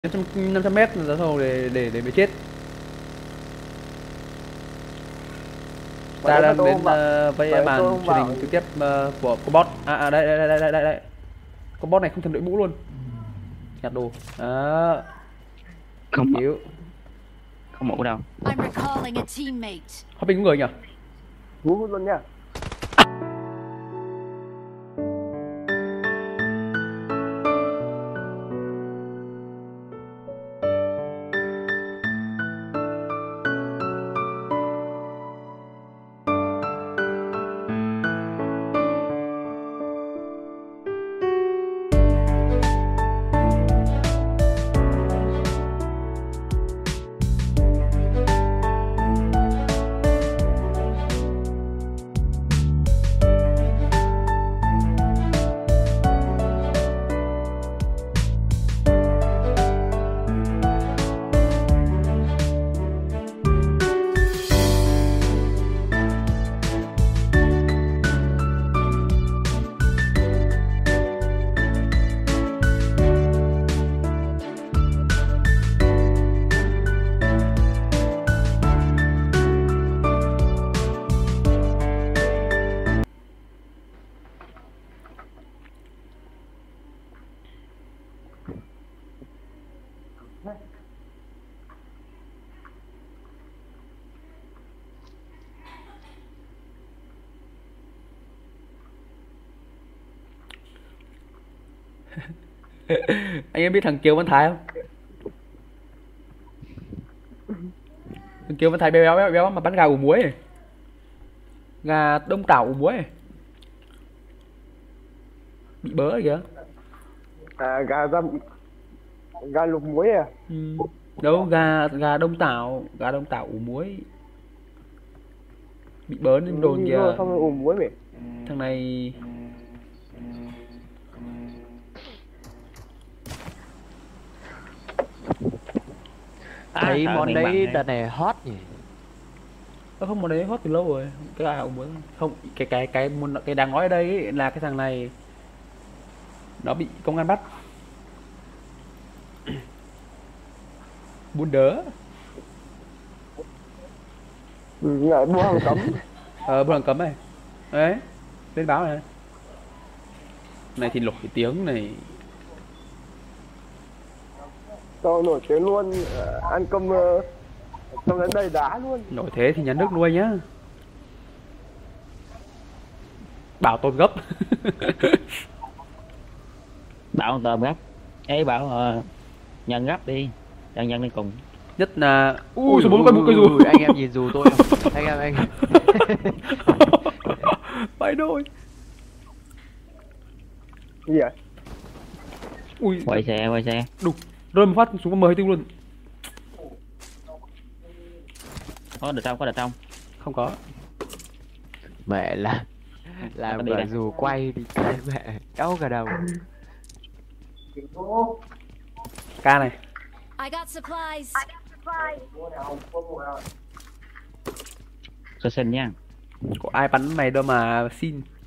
500 mét ra sau để bị chết. Ta đang đến với màn truyền hình trực tiếp của bot. Đây. Con bot này không thèm đội mũ luôn. Nhặt đồ. Đó. Không hiểu. Không mũ đâu. Hopping cũng người nhỉ? Vú luôn nha. Anh em biết thằng Kiều Văn Thái không? Thằng Kiều Văn Thái béo mà bắn gà ủ muối này. Gà đông tảo ủ muối này. Bị bớ rồi kìa. À, gà luộc muối à? Đâu, gà đông tảo ủ muối. Bị bớ nên đồn kìa. Không ủ muối mày. Thằng này thấy món đấy đợt này hot nhỉ? không, món đấy hot từ lâu rồi. Cái gà ủ muối không, cái đáng nói ở đây ấy là cái thằng này nó bị công an bắt. Buôn đớ. Mua hàng cấm. Buôn hàng cấm này. Đấy, lên báo này. Này thì nổi tiếng này. Tôi nổi tiếng luôn, ăn cơm trong đến đầy đá luôn. Nổi thế thì nhà nước nuôi nhá. Bảo tôm gấp. Bảo tôm gấp. Ê bảo nhân gấp đi. Cho nhân lên cùng. Nhất là số 4 cây dù. Anh em nhìn dù tôi không? Anh Phải đôi. Gì vậy? Ui, Quay xe. đục. Rồi một phát xuống mời tiêu luôn. Có đợt trong. Không có. mẹ làm cả dù quay thì cái mẹ đau cả đầu. Ca này. Cho xin nha. Có ai bắn mày đâu mà xin.